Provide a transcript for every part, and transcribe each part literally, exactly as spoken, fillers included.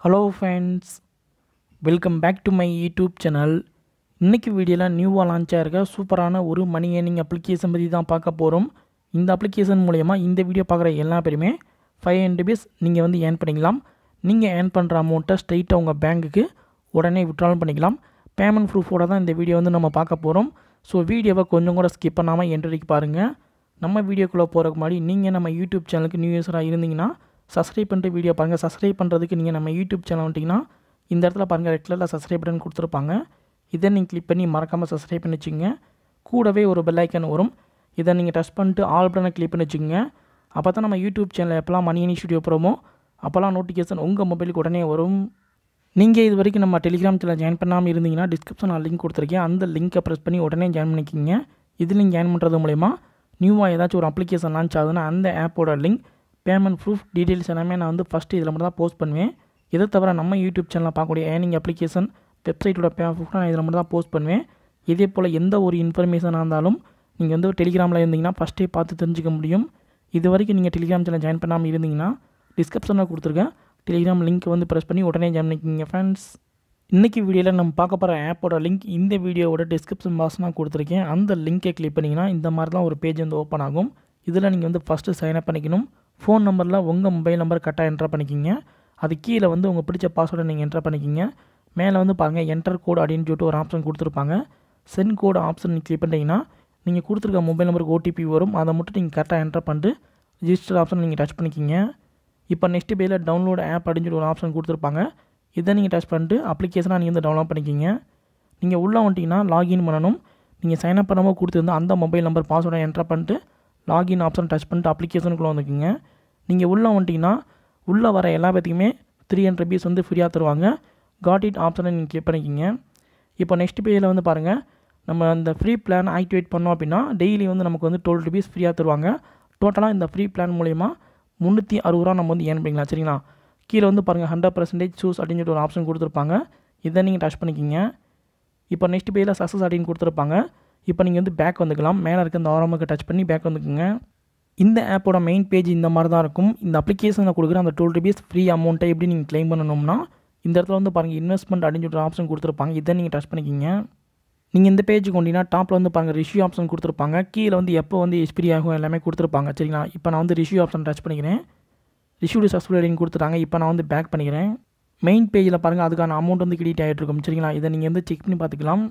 Hello friends, welcome back to my YouTube channel. இன்னைக்கு வீடியோல நியூவா லான்ச் ஆயிருக்க சூப்பரான ஒரு மணி ஏர்னிங் அப்ளிகேஷன் பத்தி தான் பார்க்க போறோம். இந்த அப்ளிகேஷன் மூலமா இந்த வீடியோ பார்க்குற எல்லா பேருமே five hundred rupees நீங்க வந்து earn பண்ணிக்கலாம். நீங்க earn பண்ற அமௌண்ட்டை ஸ்ட்ரைட்டா உங்க பேங்க்குக்கு உடனே withdrawal பண்ணிக்கலாம். பேமெண்ட் ப்ரூஃபோட தான் இந்த வீடியோ வந்து நம்ம பார்க்க போறோம். சோ வீடியோவை கொஞ்சம் கூட ஸ்கிப் பண்ணாம எண்ட் வரைக்கும் பாருங்க. நம்ம வீடியோக்குள்ள போறதுக்கு முன்னாடி நீங்க நம்ம YouTube சேனலுக்கு நியூ யூசரா இருந்தீங்கன்னா சப்ஸ்கிரைப் பண்ணிட்டு வீடியோ பாருங்க. சப்ஸ்கிரைப் பண்றதுக்கு நீங்க நம்ம YouTube சேனல் வந்துட்டீங்கன்னா இந்த இடத்துல பாருங்க ரெட் கலர்ல சப்ஸ்கிரைப் பட்டன் கொடுத்திருப்பாங்க. இதை நீங்க கிளிக் பண்ணி மறக்காம சப்ஸ்கிரைப் பண்ணி வச்சுங்க. கூடவே ஒரு பெல் ஐகான் வரும். இதை நீங்க டச் பண்ணிட்டு ஆல் பட்டனை கிளிக் பண்ணி வச்சுங்க. அப்பதான் நம்ம YouTube சேனல்ல எப்பலாம் மணி ஏர்னிங் வீடியோ போறோமோ அப்பலாம் நோட்டிஃபிகேஷன் உங்க மொபைலுக்கு உடனே வரும். நீங்க இது வரைக்கும் நம்ம Telegram சேனல் ஜாயின் பண்ணாம இருந்தீங்கன்னா டிஸ்கிரிப்ஷன்ல லிங்க் கொடுத்திருக்கேன். அந்த லிங்கை பிரஸ் பண்ணி உடனே ஜாயின் பண்ணிக்கங்க. இது நீங்க ஜாயின் பண்றது மூலமா நியூவா ஏதாச்சும் ஒரு அப்ளிகேஷன் லான்ச் ஆகுதுன்னா அந்த ஆப்போட லிங்க் பேமெண்ட் ப்ரூஃப் டீடைல்ஸ் எல்லாமே நான் வந்து ஃபர்ஸ்ட் இதில் மட்டும் தான் போஸ்ட் பண்ணுவேன். இதை தவிர நம்ம யூடியூப் சேனலில் பார்க்கக்கூடிய ஏர்னிங் அப்ளிகேஷன் வெப்சைட்டோட பேமெண்ட் ப்ரூஃப் நான் இதில் மட்டும் தான் போஸ்ட் பண்ணுவேன். இதே போல் எந்த ஒரு இன்ஃபர்மேஷனாக இருந்தாலும் நீங்கள் வந்து டெலிகிராமில் இருந்தீங்கன்னா ஃபஸ்ட்டே பார்த்து தெரிஞ்சுக்க முடியும். இது வரைக்கும் நீங்கள் டெலிகிராம் சேனல் ஜாயின் பண்ணாமல் இருந்தீங்கன்னா டிஸ்கிரிப்ஷனில் கொடுத்துருக்கேன் டெலிகிராம் லிங்க் வந்து ப்ரெஸ் பண்ணி உடனே ஜாயின் பண்ணிக்கிங்க ஃப்ரெண்ட்ஸ். இன்றைக்கி வீடியோவில் நம்ம பார்க்க போகிற ஆப்போட லிங்க் இந்த வீடியோவோட டிஸ்கிரிப்ஷன் பாக்ஸ் நான் கொடுத்துருக்கேன். அந்த லிங்கை கிளிக் பண்ணிங்கன்னா இந்த மாதிரி தான் ஒரு பேஜ் வந்து ஓப்பன் ஆகும். இதில் நீங்கள் வந்து ஃபஸ்ட்டு சைன்அப் பண்ணிக்கணும். ஃபோன் நம்பரில் உங்கள் மொபைல் நம்பர் கரெக்டாக என்ட்ரு பண்ணிக்கிங்க. அது கீழே வந்து உங்கள் பிடிச்ச பாஸ்வேர்டை நீங்கள் என்ட்ரு பண்ணிக்கிங்க. மேலே வந்து பாருங்கள் என்டர் கோட் அப்படின்னு சொல்லிட்டு ஒரு ஆப்ஷன் கொடுத்துருப்பாங்க. சென்ட் கோட் ஆப்ஷன் நீங்கள் கிளிக் பண்ணிட்டீங்கன்னா நீங்கள் கொடுத்துருக்க மொபைல் நம்பருக்கு ஓடிபி வரும். அதை மட்டும் நீங்கள் கரெக்டாக என்ட்ரு பண்ணிட்டு ரிஜிஸ்டர் ஆப்ஷன் நீங்கள் டச் பண்ணிக்கிங்க. இப்போ நெக்ஸ்ட் பேஜில் டவுன்லோட் ஆப் அப்படின்னு சொல்லி ஒரு ஆப்ஷன் கொடுத்துருப்பாங்க. இதை நீங்கள் டச் பண்ணிட்டு அப்ளிகேஷனாக நீங்கள் வந்து டவுன்லோட் பண்ணிக்கிங்க. நீங்கள் உள்ளே வந்துட்டிங்கன்னா லாகின் பண்ணணும். நீங்கள் சைன்அப் பண்ணாமல் கொடுத்துருந்தா அந்த மொபைல் நம்பர் பாஸ்வேர்டை என்ட்ரு பண்ணிட்டு லாகின் ஆப்ஷன் டச் பண்ணிட்டு அப்ளிகேஷனுக்குள்ளே வந்துக்குங்க. நீங்கள் உள்ளே வந்துட்டிங்கன்னா உள்ளே வர எல்லா பேத்துக்குமே த்ரீ ஹண்ட்ரட் ருபீஸ் வந்து ஃப்ரீயாக தருவாங்க. காட் இட் ஆப்ஷனை நீங்கள் கிளிக் பண்ணிக்கிங்க. இப்போ நெக்ஸ்ட் பேஜில் வந்து பாருங்கள் நம்ம இந்த ஃப்ரீ பிளான் ஆக்டிவேட் பண்ணோம் அப்படின்னா டெய்லி வந்து நமக்கு வந்து டுவெல் ருபீஸ் ஃப்ரீயாக தருவாங்க. டோட்டலாக இந்த ஃப்ரீ பிளான் மூலயமா முந்நூற்றி அறுபது ரூபா நம்ம வந்து ஏர்ன் பண்ணிக்கலாம். சரிங்களா? கீழே வந்து பாருங்கள் ஹண்ட்ரட் பர்சன்டேஜ் சூஸ் அப்படின்னு சொல்லிட்டு ஒரு ஆப்ஷன் கொடுத்துருப்பாங்க. இதை நீங்கள் டச் பண்ணிக்கிங்க. இப்போ நெக்ஸ்ட் பேஜில் சக்ஸஸ் அப்படின்னு கொடுத்துருப்பாங்க. இப்போ நீங்கள் வந்து பேக் வந்துக்கலாம். மேலே இருக்க இந்த ஆரம்புக்கு டச் பண்ணி பேக் வந்துக்குங்க. இந்த ஆப்போட மெயின் பேஜ் இந்த மாதிரி தான் இருக்கும். இந்த அப்ளிகேஷனில் கொடுக்குற அந்த டுவெல் ருபீஸ் ஃப்ரீ அமௌண்ட்டை எப்படி நீங்கள் கிளைம் பண்ணணும்னா இந்த இடத்துல வந்து பாருங்கள் இன்வெஸ்ட்மெண்ட் அப்படின்னு சொல்லிட்டு ஆப்ஷன் கொடுத்துருப்பாங்க. இதை நீங்கள் டச் பண்ணிக்கிங்க. நீங்கள் இந்த பேஜுக்கு கொண்டீங்கன்னா டாப்பில் வந்து பாருங்கள் ரிஷ்யூ ஆப்ஷன் கொடுத்துருப்பாங்க. கீழே வந்து எப்போ வந்து எக்ஸ்பிரி ஆகும் எல்லாமே கொடுத்துருப்பாங்க. சரிங்களா? இப்போ நான் வந்து ரிஷ்யூ ஆப்ஷன் டச் பண்ணிக்கிறேன். ரிஷ்யூடு சக்ஸஸ்ஃபுல் அப்படின்னு கொடுத்துட்டாங்க. இப்போ நான் வந்து பேக் பண்ணிக்கிறேன். மெயின் பேஜில் பாருங்கள் அதுக்கான அமௌண்ட் வந்து கிரெடிட் ஆகிட்டு இருக்கும். சரிங்களா? இதை நீங்கள் வந்து செக் பண்ணி பார்த்துக்கலாம்.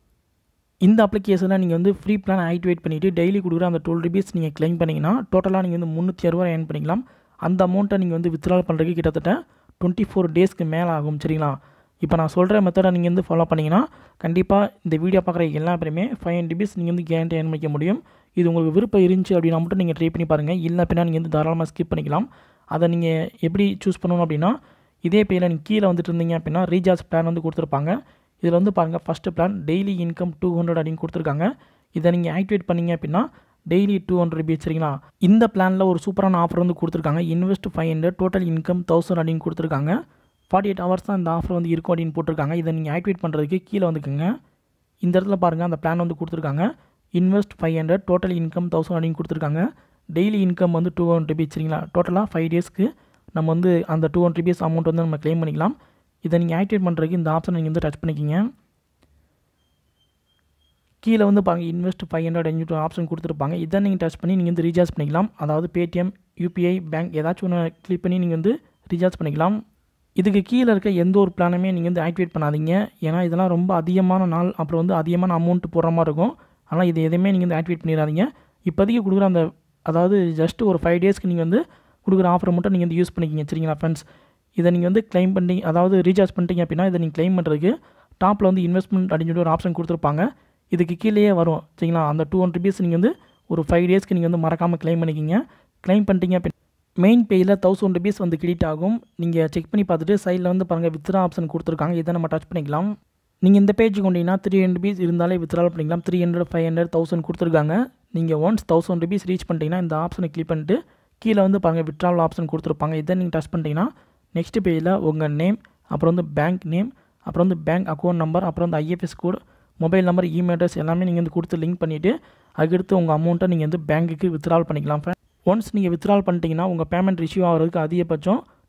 இந்த அப்ளிகேஷனில் நீங்கள் வந்து ஃப்ரீ பிளான் ஆக்டிவேட் பண்ணிவிட்டு டெய்லி கொடுக்குற அந்த டுவெல் ருபீஸ் நீங்கள் கிளைம் பண்ணிங்கன்னா டோட்டலாக நீங்கள் வந்து முந்நூற்றி அறுபது ஏர்ன் பண்ணிக்கலாம். அந்த அமௌண்ட்டை நீங்கள் வந்து வித்ட்ரால் பண்ணுறதுக்கு கிட்டத்தட்ட டுவெண்ட்டி ஃபோர் டேஸ்க்கு மேலே ஆகும். சரிங்களா? இப்போ நான் சொல்கிற மெத்தடை நீங்கள் வந்து ஃபாலோ பண்ணிங்கன்னா கண்டிப்பாக இந்த வீடியோ பார்க்குற எல்லா பேருமே ஃபைவ் ஹண்ட்ரட் ருபீஸ் நீங்கள் வந்து கேரண்டி ஏர்ன் பண்ணிக்க முடியும். இது உங்களுக்கு விருப்பம் இருந்துச்சு அப்படின்னா மட்டும் நீங்கள் ட்ரை பண்ணி பாருங்கள். இல்லை அப்படின்னா நீங்கள் வந்து தாராளமாக ஸ்கிப் பண்ணிக்கலாம். அதை நீங்கள் எப்படி சூஸ் பண்ணணும் அப்படின்னா இதே பேரில் நீங்கள் கீழே வந்துட்டு இருந்தீங்க அப்படின்னா ரீசார்ஜ் பிளான் வந்து கொடுத்துருப்பாங்க. இதில் வந்து பாருங்கள் first plan daily income two hundred அப்படின்னு கொடுத்துருக்காங்க. இதை நீங்கள் ஆக்டிவேட் பண்ணிங்க அப்படின்னா டெய்லி டூ ஹண்ட்ரட் ருபீஸ். சரிங்களா? இந்த பிளானில் ஒரு சூப்பரான ஆஃபர் வந்து கொடுத்துருக்காங்க. Invest five hundred total income thousand அப்படின்னு கொடுத்துருக்காங்க. ஃபார்ட்டி எயிட் ஹவர்ஸ் தான் இந்த ஆஃபர் வந்து இருக்கும் அப்படின்னு போட்டிருக்காங்க. இதை நீங்கள் ஆக்டிவேட் பண்ணுறதுக்கு கீழே வந்துக்குங்க. இந்த இடத்துல பாருங்கள் அந்த பிளான் வந்து கொடுத்துருக்காங்க. Invest five hundred total income thousand அப்படின்னு கொடுத்துருக்காங்க. டெய்லி இன்கம் வந்து டூ ஹண்ட்ரட் ருபீஸ். சரிங்களா? டோட்டலாக ஃபைவ் டேஸ்க்கு நம்ம வந்து அந்த டூ ஹண்ட்ரட் ருபீஸ் அமௌண்ட் வந்து நம்ம கிளைம் பண்ணிக்கலாம். இதை நீங்கள் ஆக்டிவேட் பண்ணுறதுக்கு இந்த ஆப்ஷன் நீங்கள் வந்து டச் பண்ணிக்கிங்க. கீழே வந்து பாருங்கள் இன்வெஸ்ட் ஃபைவ் ஹண்ட்ரட் அஞ்சு ஆப்ஷன் கொடுத்துருப்பாங்க. இதை நீங்கள் டச் பண்ணி நீங்கள் வந்து ரீசார்ஜ் பண்ணிக்கலாம். அதாவது பேடிஎம், யூபிஐ, பேங்க் ஏதாச்சும் ஒன்று கிளிக் பண்ணி நீங்கள் வந்து ரீசார்ஜ் பண்ணிக்கலாம். இதுக்கு கீழே இருக்க எந்த ஒரு பிளானுமே நீங்கள் வந்து ஆக்டிவேட் பண்ணாதீங்க. ஏன்னா இதெல்லாம் ரொம்ப அதிகமான நாள் அப்புறம் வந்து அதிகமான அமௌண்ட் போடுற மாதிரி இருக்கும். ஆனால் இது எதுவுமே நீங்கள் வந்து ஆக்டிவேட் பண்ணிடாதீங்க. இப்போதைக்கு கொடுக்குற அந்த அதாவது ஜஸ்ட் ஒரு ஃபைவ் டேஸ்க்கு நீங்கள் வந்து கொடுக்குற ஆஃபரை மட்டும் நீங்கள் வந்து யூஸ் பண்ணிக்கிங்க. சரிங்களா ஃப்ரெண்ட்ஸ்? இதை நீங்கள் வந்து கிளைம் பண்ணி அதாவது ரீசார்ஜ் பண்ணிட்டீங்க அப்படின்னா இதை நீங்கள் கிளைம் பண்ணுறதுக்கு டாப்பில் வந்து இன்வெஸ்ட்மெண்ட் அப்படின்னு சொல்லி ஒரு ஆப்ஷன் கொடுத்துருப்பாங்க. இதுக்கு கீழேயே வரும். சரிங்களா? அந்த டூ ஹண்ட்ரட் ருபீஸ் நீங்கள் வந்து ஒரு ஃபைவ் டேஸ்க்கு நீங்கள் வந்து மறக்காமல் கிளைம் பண்ணிக்கிங்க. கிளைம் பண்ணிட்டீங்க அப்படின்னா மெயின் பேஜில் தௌசண்ட் ருபீஸ் வந்து கிரெடிட் ஆகும். நீங்கள் செக் பண்ணி பார்த்துட்டு சைடில் வந்து பாருங்கள் வித்ரா ஆப்ஷன் கொடுத்துருக்காங்க. இதை நம்ம டச் பண்ணிக்கலாம். நீங்கள் இந்த பேஜுக்கு கொண்டீங்கன்னா த்ரீ ஹண்ட்ரட் ருபீஸ் இருந்தாலே வித்ட்ரால் பண்ணிக்கலாம். Three hundred five hundred thousand கொடுத்துருக்காங்க. நீங்கள் ஒன்ஸ் தௌசண்ட் ருபீஸ் ரீச் பண்ணிட்டீங்கன்னா இந்த ஆப்ஷனை கிளிக் பண்ணிட்டு கீழே வந்து பாருங்கள் வித்ட்ரால் ஆப்ஷன் கொடுத்துருப்பாங்க. இதை நீங்கள் டச் பண்ணிட்டீங்கன்னா நெக்ஸ்ட் பேஜில் உங்கள் நேம், அப்புறம் வந்து பேங்க் நேம், அப்புறம் வந்து பேங்க் அக்கௌண்ட் நம்பர், அப்புறம் வந்து IFS code, mobile number, email address எல்லாமே நீங்கள் வந்து கொடுத்து லிங்க் பண்ணிவிட்டு அதுக்கடுத்து உங்கள் அமௌண்ட்டை நீங்கள் வந்து பேங்க்குக்கு வித்ட்ரால் பண்ணிக்கலாம். ஒன்ஸ் நீங்கள் வித்ட்ரால் பண்ணிட்டீங்கன்னா உங்கள் பேமெண்ட் ரிசீவ் ஆகிறதுக்கு அதிகபட்சம்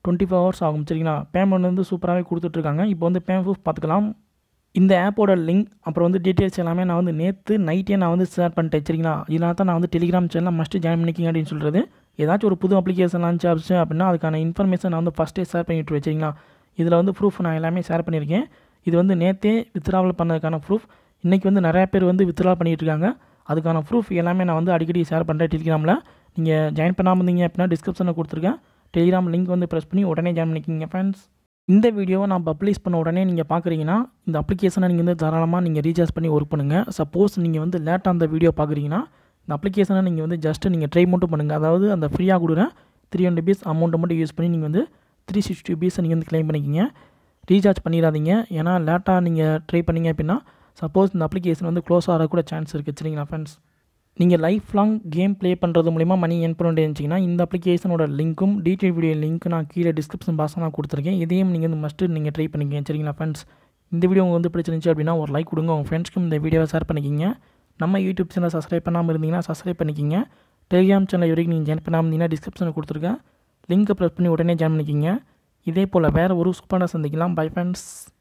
டுவெண்ட்டி ஃபோர் ஹவர்ஸ் ஆகும் சரிங்களா. பேமெண்ட் வந்து சூப்பராகவே கொடுத்துட்ருக்காங்க. இப்போ வந்து பேமெண்ட் ப்ரூஃப் பார்த்துக்கலாம். இந்த ஆப்போட லிங்க் அப்புறம் வந்து டீட்டெயில்ஸ் எல்லாமே நான் வந்து நேற்று நைட்டே நான் வந்து ஷேர் பண்ணிட்டேன் சரிங்களா. இதனால தான் நான் வந்து டெலிகிராம் சேனலில் மஸ்ட்டு ஜாயின் பண்ணிக்கிங்க அப்படின்னு சொல்கிறது. ஏதாச்சும் ஒரு புது அப்ளிகேஷன் லான்ச் ஆச்சு அப்படின்னா அதுக்கான இன்ஃபர்மேஷன் நான் வந்து ஃபஸ்ட்டே ஷேர் பண்ணிவிட்டு வச்சிங்களா. இதில் வந்து ப்ரூஃப் நான் எல்லாமே ஷேர் பண்ணியிருக்கேன். இது வந்து நேற்றே வித்ட்ராவல் பண்ணதுக்கான ப்ரூஃப். இன்றைக்கி வந்து நிறையா பேர் வந்து வித்ட்ரா பண்ணிகிட்டு இருக்காங்க. அதுக்கான ப்ரூஃப் எல்லாமே நான் வந்து அடிக்கடி ஷேர் பண்ணுறேன் டெலிகிராமில். நீங்கள் ஜாயின் பண்ணாமல் இருந்தீங்க அப்படின்னா டிஸ்கிரிப்ஷனில் கொடுத்துருக்கேன். டெலிகிராம் லிங்க் வந்து ப்ரெஸ் பண்ணி உடனே ஜாயின் பண்ணிக்கிங்க ஃப்ரெண்ட்ஸ். இந்த வீடியோவை நான் பப்ளிஷ் பண்ண உடனே நீங்கள் பார்க்குறீங்கன்னா இந்த அப்ளிகேஷனை நீங்கள் வந்து தாராளமாக நீங்கள் ரீசார்ஜ் பண்ணி ஒர்க் பண்ணுங்கள். சப்போஸ் நீங்கள் வந்து லேட்டாக அந்த வீடியோ பார்க்குறீங்கன்னா இந்த அப்ளிகேஷனை நீங்கள் வந்து ஜஸ்ட்டு நீங்கள் ட்ரை மட்டும் பண்ணுங்கள். அதாவது அந்த ஃப்ரீயாக கொடுக்குற த்ரீ ஹண்ட்ரட் பீஸ் அமௌண்ட்டை மட்டும் யூஸ் பண்ணி நீங்கள் வந்து த்ரீ சிக்ஸ்டி பீஸை நீங்கள் வந்து க்ளைம் பண்ணிக்கிங்க. ரீசார்ஜ் பண்ணிடாதீங்க. ஏன்னா லேட்டாக நீங்கள் ட்ரை பண்ணிங்க அப்படின்னா சப்போஸ் இந்த அப்ளிகேஷன் வந்து க்ளோஸ் ஆகக்கூட சான்ஸ் இருக்குது சரிங்களா ஃப்ரெண்ட்ஸ். நீங்கள் லைஃப் லாங் கேம் ப்ளே பண்ணுறது மூலிமா மணி ஏர்ன் பண்ண இருந்துச்சிங்கன்னா இந்த அப்ளிகேஷனோட லிங்க்கும் டீட்டெயில் வீடியோ லிங்க் நான் கீழே டிஸ்கிரிப்ஷன் பாக்ஸில் நான் கொடுத்துருக்கேன். இதையும் நீங்கள் வந்து மஸ்ட்டு நீங்கள் ட்ரை பண்ணிக்கிங்க சரிங்களா ஃப்ரெண்ட்ஸ். இந்த வீடியோ உங்களுக்கு வந்து பிடிச்சிருந்துச்சி அப்படின்னா ஒரு லைக் கொடுங்க. உங்கள் ஃப்ரெண்ட்ஸ்க்கும் இந்த வீடியோவை ஷேர் பண்ணிக்கிங்க. நம்ம யூடியூப் சேனலை சப்ஸ்கிரைப் பண்ணாமல் இருந்தீங்கன்னா சப்ஸ்கிரைப் பண்ணிக்கிங்க. டெலிகிராம் சேனல் வரைக்கும் நீங்கள் ஜாயின் பண்ணாமல் இருந்தீங்கன்னா டிஸ்கிரிப்ஷனில் கொடுத்துருக்கேன். லிங்க்கை ப்ரெஸ் பண்ணி உடனே ஜாயின் பண்ணிக்கிங்க. இதே போல் வேறு ஒரு சூப்பரான சந்திக்கலாம். Bye friends.